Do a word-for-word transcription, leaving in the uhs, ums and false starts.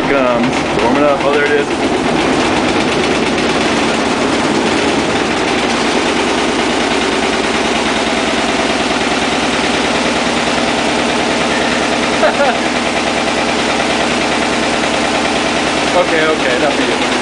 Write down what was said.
it comes. Warming up. Oh, there it is. Okay, okay, enough of you.